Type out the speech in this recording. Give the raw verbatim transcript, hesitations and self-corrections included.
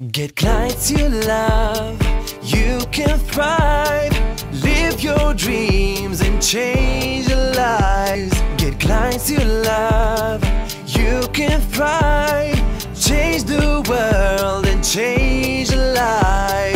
Get clients you love, you can thrive. Live your dreams and change your lives. Get clients you love, you can thrive. Change the world and change your life.